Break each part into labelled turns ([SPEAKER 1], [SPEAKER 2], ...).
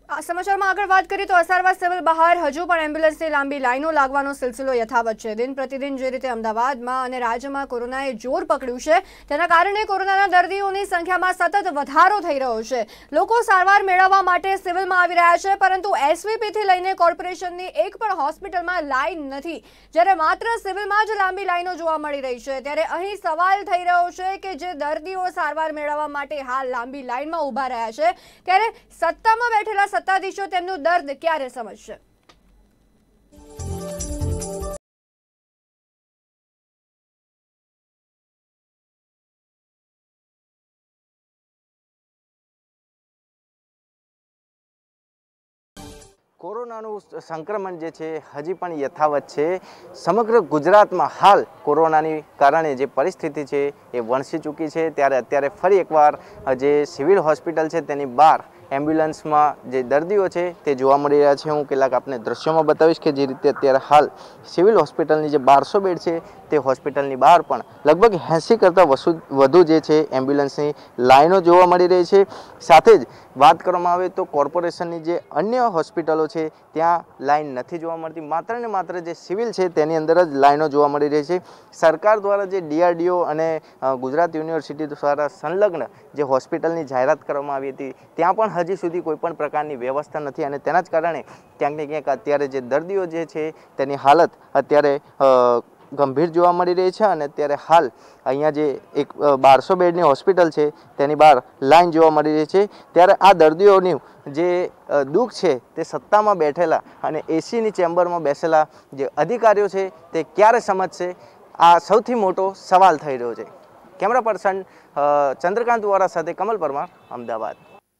[SPEAKER 1] આ સમાચારમાં આગળ વાત કરીએ તો અસારવા સિવિલ બહાર હજુ પણ એમ્બ્યુલન્સની લાંબી લાઈનો લાગવાનો સિલસિલો યથાવત છે। દિન પ્રતિદિન જે રીતે અમદાવાદમાં અને રાજ્યમાં કોરોનાએ જોર પકડ્યું છે તેના કારણે કોરોનાના દર્દીઓની સંખ્યામાં સતત વધારો થઈ રહ્યો છે। લોકો સારવાર મેળવવા માટે સિવિલમાં આવી રહ્યા છે, પરંતુ એસવીપીથી લઈને કોર્પોરેશનની એક પણ હોસ્પિટલમાં લાઈન નથી। જ્યારે માત્ર સિવિલમાં જ લાંબી લાઈનો જોવા મળી રહી છે, ત્યારે અહીં સવાલ થઈ રહ્યો છે કે જે દર્દીઓ સારવાર મેળવવા માટે હાલ લાંબી લાઈનમાં ઊભા રહ્યા છે, ત્યારે સત્તામાં બેઠેલા સત્તાધીશો તેમનું દર્દ ક્યારે સમજશે?
[SPEAKER 2] કોરોનાનું સંક્રમણ જે છે હજી પણ યથાવત છે। સમગ્ર ગુજરાતમાં હાલ કોરોનાની કારણે જે પરિસ્થિતિ છે એ વણસી ચૂકી છે, ત્યારે અત્યારે ફરી એકવાર જે સિવિલ હોસ્પિટલ છે તેની બહાર એમ્બ્યુલન્સમાં જે દર્દીઓ છે તે જોવા મળી રહ્યા છે। હું કેટલાક આપને દ્રશ્યોમાં બતાવીશ કે જે રીતે અત્યારે હાલ સિવિલ હોસ્પિટલની જે 1200 બેડ છે તે હોસ્પિટલની બહાર પણ લગભગ 80 કરતાં વધુ જે છે એમ્બ્યુલન્સની લાઈનો જોવા મળી રહી છે। સાથે જ વાત કરવામાં આવે તો કોર્પોરેશનની જે અન્ય હોસ્પિટલો છે ત્યાં લાઈન નથી જોવા મળતી, માત્ર ને માત્ર જે સિવિલ છે તેની અંદર જ લાઈનો જોવા મળી રહી છે। સરકાર દ્વારા જે DRDO અને ગુજરાત યુનિવર્સિટી દ્વારા સંલગ્ન જે હોસ્પિટલની જાહેરાત કરવામાં આવી હતી ત્યાં પણ હજી સુધી કોઈ પણ પ્રકારની વ્યવસ્થા નથી, અને તેના જ કારણે ક્યાંક ને ક્યાંક અત્યારે જે દર્દીઓ જે છે તેની હાલત અત્યારે ગંભીર જોવા મળી રહી છે। અને અત્યારે હાલ અહીંયા જે એક 1200 બેડની હોસ્પિટલ છે તેની બહાર લાઈન જોવા મળી રહી છે, ત્યારે આ દર્દીઓનું જે દુઃખ છે તે સત્તામાં બેઠેલા અને એસીની ચેમ્બરમાં બેસેલા જે અધિકારીઓ છે તે ક્યારે સમજશે, આ સૌથી મોટો સવાલ થઈ રહ્યો છે। કેમેરા પર્સન ચંદ્રકાંત વોરા સાથે કમલ પરમાર, અમદાવાદ।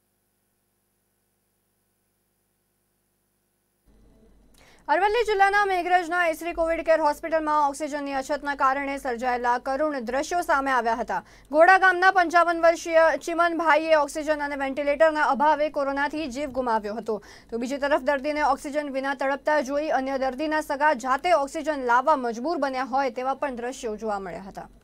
[SPEAKER 1] અરવલ્લી જિલ્લાના મેઘરજના એસરી કોવિડ કેર હોસ્પિટલમાં ઓક્સિજનની અછતના કારણે સર્જાયેલા કરુણ દ્રશ્યો સામે આવ્યા હતા। ગોડા ગામના 55 વર્ષીય ચિમનભાઈએ ઓક્સિજન અને વેન્ટિલેટરના અભાવે કોરોનાથી જીવ ગુમાવ્યો હતો, તો બીજી તરફ દર્દીને ઓક્સિજન વિના તડપતા જોઈ અન્ય દર્દીના સગા જાતે ઓક્સિજન લાવવા મજબૂર બન્યા હોય તેવા પણ દ્રશ્યો જોવા મળ્યા હતા।